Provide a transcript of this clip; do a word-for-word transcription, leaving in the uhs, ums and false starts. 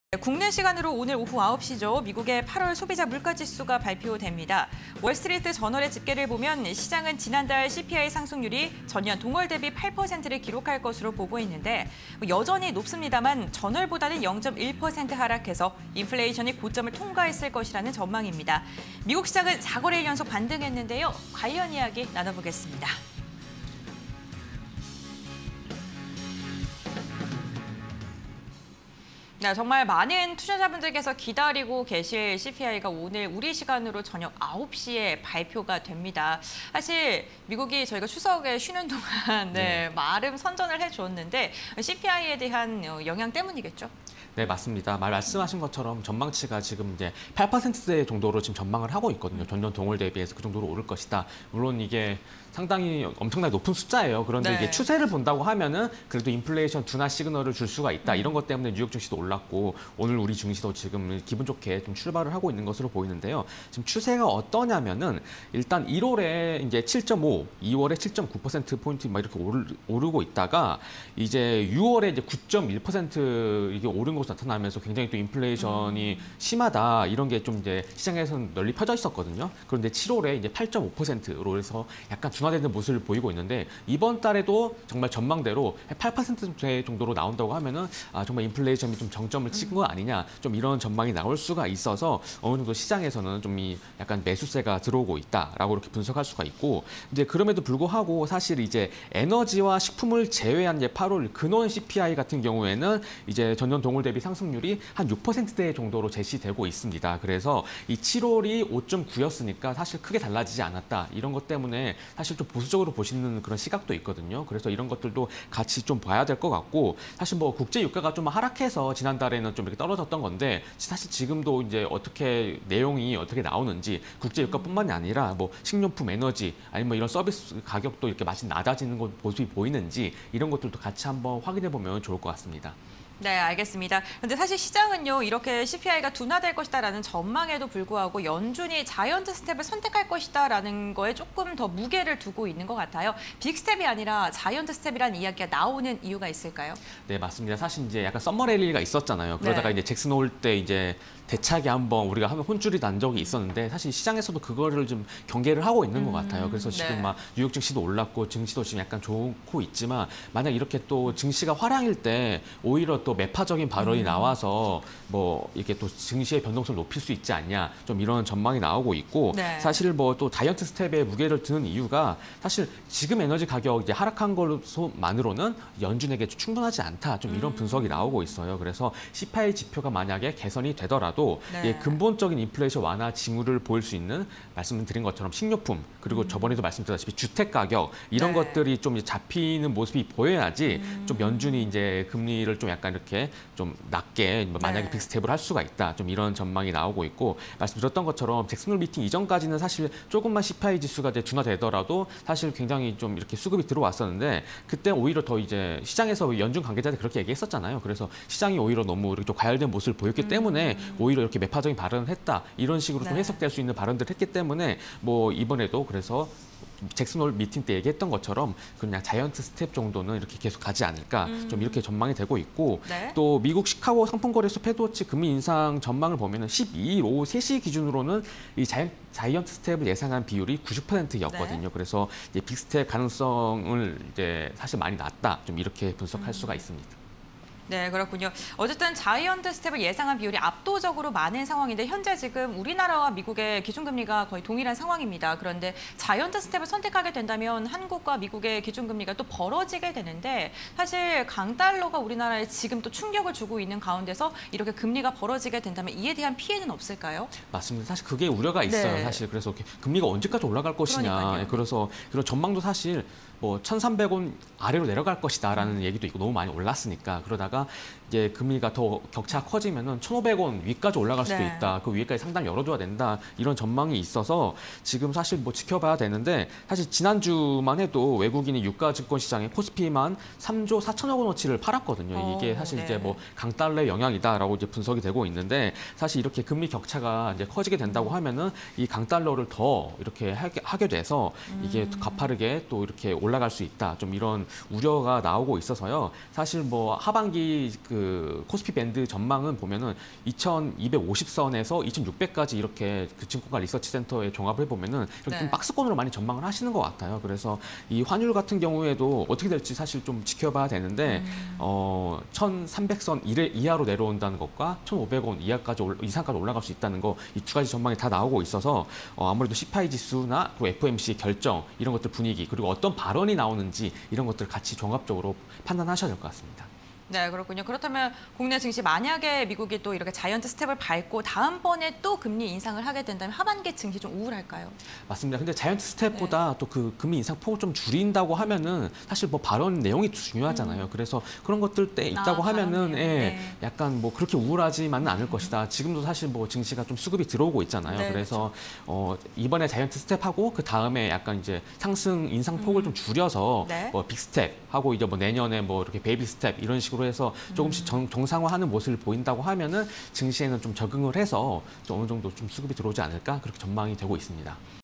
국내 시간으로 오늘 오후 아홉 시죠. 미국의 팔월 소비자 물가지수가 발표됩니다. 월스트리트 저널의 집계를 보면 시장은 지난달 씨피아이 상승률이 전년 동월 대비 팔 퍼센트를 기록할 것으로 보고 있는데 여전히 높습니다만 전월보다는 영 점 일 퍼센트 하락해서 인플레이션이 고점을 통과했을 것이라는 전망입니다. 미국 시장은 사 거래일 연속 반등했는데요. 관련 이야기 나눠보겠습니다. 네, 정말 많은 투자자분들께서 기다리고 계실 씨피아이가 오늘 우리 시간으로 저녁 아홉 시에 발표가 됩니다. 사실 미국이 저희가 추석에 쉬는 동안 네, 나름 선전을 해주었는데 씨피아이에 대한 영향 때문이겠죠? 네, 맞습니다. 말 말씀하신 것처럼 전망치가 지금 이제 팔 퍼센트대 정도로 지금 전망을 하고 있거든요. 전년 동월 대비해서 그 정도로 오를 것이다. 물론 이게 상당히 엄청나게 높은 숫자예요. 그런데 네. 이게 추세를 본다고 하면은 그래도 인플레이션 둔화 시그널을 줄 수가 있다. 이런 것 때문에 뉴욕 증시도 올랐고 오늘 우리 증시도 지금 기분 좋게 좀 출발을 하고 있는 것으로 보이는데요. 지금 추세가 어떠냐면은 일단 일월에 이제 칠 점 오, 이월에 칠 점 구 퍼센트 포인트 막 이렇게 오르, 오르고 있다가 이제 유월에 이제 구 점 일 퍼센트 이게 오른 것으로 나타나면서 굉장히 또 인플레이션이 음. 심하다 이런 게 좀 이제 시장에서는 널리 펴져 있었거든요. 그런데 칠월에 이제 팔 점 오 퍼센트로 해서 약간 둔화되는 모습을 보이고 있는데 이번 달에도 정말 전망대로 팔 퍼센트대 정도로 나온다고 하면은 아, 정말 인플레이션이 좀 정점을 찍은 거 아니냐 좀 이런 전망이 나올 수가 있어서 어느 정도 시장에서는 좀 이 약간 매수세가 들어오고 있다라고 이렇게 분석할 수가 있고 이제 그럼에도 불구하고 사실 이제 에너지와 식품을 제외한 이제 팔월 근원 씨피아이 같은 경우에는 이제 전년 동월 대비 상승률이 한 육 퍼센트대 정도로 제시되고 있습니다. 그래서 이 칠월이 오 점 구였으니까 사실 크게 달라지지 않았다 이런 것 때문에 사실 좀 보수적으로 보시는 그런 시각도 있거든요. 그래서 이런 것들도 같이 좀 봐야 될 것 같고 사실 뭐 국제 유가가 좀 하락해서 지난달에는 좀 이렇게 떨어졌던 건데 사실 지금도 이제 어떻게 내용이 어떻게 나오는지 국제 유가뿐만이 아니라 뭐 식료품, 에너지 아니면 뭐 이런 서비스 가격도 이렇게 마치 낮아지는 것 모습이 보이는지 이런 것들도 같이 한번 확인해 보면 좋을 것 같습니다. 네, 알겠습니다. 그런데 사실 시장은요, 이렇게 씨피아이가 둔화될 것이다라는 전망에도 불구하고 연준이 자이언트 스텝을 선택할 것이다라는 거에 조금 더 무게를 두고 있는 것 같아요. 빅스텝이 아니라 자이언트 스텝이라는 이야기가 나오는 이유가 있을까요? 네, 맞습니다. 사실 이제 약간 썸머 랠리가 있었잖아요. 그러다가 네. 이제 잭슨 홀 때 이제 대차게 한번 우리가 하면 혼줄이 난 적이 있었는데 사실 시장에서도 그거를 좀 경계를 하고 있는 것 같아요. 그래서 지금 네. 막 뉴욕 증시도 올랐고 증시도 지금 약간 좋고 있지만 만약 이렇게 또 증시가 화랑일 때 오히려 또 매파적인 발언이 음. 나와서 뭐 이렇게 또 증시의 변동성을 높일 수 있지 않냐 좀 이런 전망이 나오고 있고 네. 사실 뭐 또 자이언트 스텝에 무게를 두는 이유가 사실 지금 에너지 가격 이제 하락한 것만으로는 연준에게 충분하지 않다 좀 이런 음. 분석이 나오고 있어요. 그래서 씨피아이 지표가 만약에 개선이 되더라도 네. 예, 근본적인 인플레이션 완화 징후를 보일 수 있는 말씀드린 것처럼 식료품 그리고 음. 저번에도 말씀드렸다시피 주택 가격 이런 네. 것들이 좀 잡히는 모습이 보여야지 음. 좀 연준이 이제 금리를 좀 약간 이렇게 좀 낮게 만약에 네. 빅스텝을 할 수가 있다 좀 이런 전망이 나오고 있고 말씀드렸던 것처럼 잭슨 홀 미팅 이전까지는 사실 조금만 씨피아이 지수가 이제 둔화되더라도 사실 굉장히 좀 이렇게 수급이 들어왔었는데 그때 오히려 더 이제 시장에서 연준 관계자들 그렇게 얘기했었잖아요. 그래서 시장이 오히려 너무 이렇게 좀 과열된 모습을 보였기 음. 때문에 오히려 이렇게 매파적인 발언을 했다 이런 식으로 네. 좀 해석될 수 있는 발언들을 했기 때문에 뭐 이번에도 그래서 잭슨 홀 미팅 때 얘기했던 것처럼 그냥 자이언트 스텝 정도는 이렇게 계속 가지 않을까 음. 좀 이렇게 전망이 되고 있고 네. 또 미국 시카고 상품거래소 패드워치 금리 인상 전망을 보면은 십이 일 오후 세 시 기준으로는 이 자이언트, 자이언트 스텝을 예상한 비율이 구십 퍼센트였거든요. 네. 그래서 이제 빅스텝 가능성을 이제 사실 많이 낮다 좀 이렇게 분석할 음. 수가 있습니다. 네, 그렇군요. 어쨌든 자이언트 스텝을 예상한 비율이 압도적으로 많은 상황인데 현재 지금 우리나라와 미국의 기준금리가 거의 동일한 상황입니다. 그런데 자이언트 스텝을 선택하게 된다면 한국과 미국의 기준금리가 또 벌어지게 되는데 사실 강달러가 우리나라에 지금 또 충격을 주고 있는 가운데서 이렇게 금리가 벌어지게 된다면 이에 대한 피해는 없을까요? 맞습니다. 사실 그게 우려가 있어요. 네. 사실 그래서 금리가 언제까지 올라갈 것이냐. 그러니까요. 그래서 그런 전망도 사실 뭐 천삼백 원 아래로 내려갈 것이다라는 음. 얘기도 있고 너무 많이 올랐으니까 그러다가 이제 금리가 더 격차가 커지면은 천오백 원 위까지 올라갈 수도 네. 있다. 그 위에까지 상당히 열어줘야 된다. 이런 전망이 있어서 지금 사실 뭐 지켜봐야 되는데 사실 지난주만 해도 외국인이 유가 증권 시장에 코스피만 삼조 사천억 원어치를 팔았거든요. 이게 사실 오, 네. 이제 뭐 강달러의 영향이다라고 이제 분석이 되고 있는데 사실 이렇게 금리 격차가 이제 커지게 된다고 하면은 이 강달러를 더 이렇게 하게, 하게 돼서 이게 음. 가파르게 또 이렇게 올라 올라갈 수 있다. 좀 이런 우려가 나오고 있어서요. 사실 뭐 하반기 그 코스피 밴드 전망은 보면은 이천이백오십 선에서 이천육백까지 이렇게 그 증권가 리서치 센터에 종합을 해보면은 이렇게 네. 좀 박스권으로 많이 전망을 하시는 것 같아요. 그래서 이 환율 같은 경우에도 어떻게 될지 사실 좀 지켜봐야 되는데 음. 어, 천삼백 선 이하로 내려온다는 것과 천오백 원 이하까지 올, 이상까지 올라갈 수 있다는 거 이 두 가지 전망이 다 나오고 있어서 어, 아무래도 씨피아이 지수나 그리고 에프오엠씨 결정 이런 것들 분위기 그리고 어떤 발언이 나오는지 이런 것들을 같이 종합적으로 판단하셔야 될 것 같습니다. 네, 그렇군요. 그렇다면 국내 증시 만약에 미국이 또 이렇게 자이언트 스텝을 밟고 다음번에 또 금리 인상을 하게 된다면 하반기 증시 좀 우울할까요? 맞습니다. 근데 자이언트 스텝보다 또 그 금리 인상 폭을 좀 줄인다고 하면은 사실 뭐 발언 내용이 중요하잖아요. 음. 그래서 그런 것들 때 있다고 아, 하면은 발언 예, 내용. 네. 약간 뭐 그렇게 우울하지만은 않을 것이다. 지금도 사실 뭐 증시가 좀 수급이 들어오고 있잖아요. 네, 그래서 어, 이번에 자이언트 스텝하고 그 다음에 약간 이제 상승 인상 폭을 좀 줄여서 네. 뭐 빅 스텝 하고 이제 뭐 내년에 뭐 이렇게 베이비 스텝 이런 식으로 해서 조금씩 정, 정상화하는 모습을 보인다고 하면은 증시에는 좀 적응을 해서 좀 어느 정도 좀 수급이 들어오지 않을까 그렇게 전망이 되고 있습니다.